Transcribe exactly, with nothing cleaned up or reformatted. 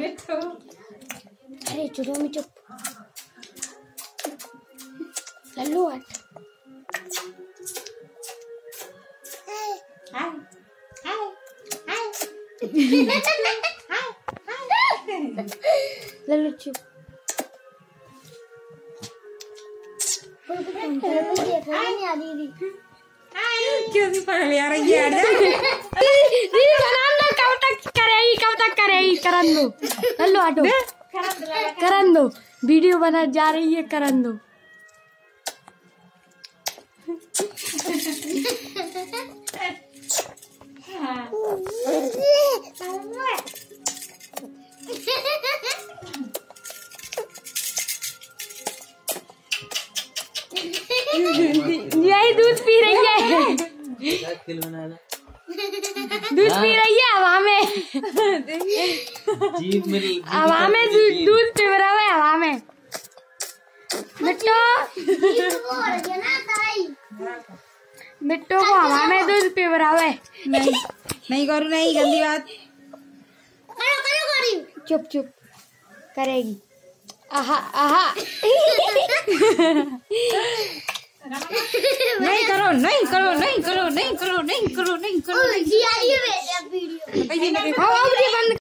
अरे चुरो में चुप लल्लू हट। हाय हाय हाय लल्लू चुप। क्यों नहीं पढ़ लिया रही है दीदी करन दो कब तक करेगी कब तक करेगी करन दो लल्लू हटो करन दो वीडियो बना जा रही है करन दो। यही दूध पी रही है दूध पी रही है हवा में हवा में दूध पी रहा है हवा में। मिट्टू मिट्टू को हवा में दूध पी रहा है। नहीं नहीं करो नहीं गंदी बात। चुप चुप करेगी। आहा आहा नहीं करो नहीं करो नहीं करो नहीं करो नहीं करो नहीं करो नहीं करो।